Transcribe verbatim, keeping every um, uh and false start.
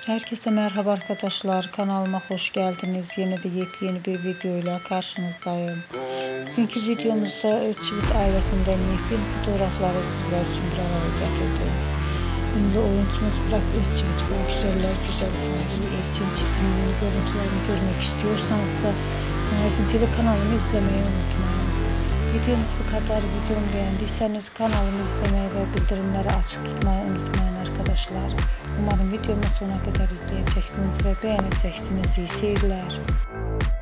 Herkese merhaba arkadaşlar, kanalıma hoş geldiniz. Yine de yepyeni bir video ile karşınızdayım. Bugünkü videomuzda Özçivit ailesinden yepyeni fotoğrafları sizler için bir araya getirdim. Ünlü oyuncumuz Burak Özçivit ve güzeller güzel Fahriye Evcen çiftinin görüntülerini görmek istiyorsanız da Mardin T V kanalımı izlemeyi unutmayın. Videomuz bu kadar. Videomu beğendiyseniz kanalımı izlemeyi ve bildirimleri açık tutmayı unutmayın arkadaşlar. Umarım videomu sonuna kadar izleyeceksiniz ve beğeneceksiniz. İyi seyirler.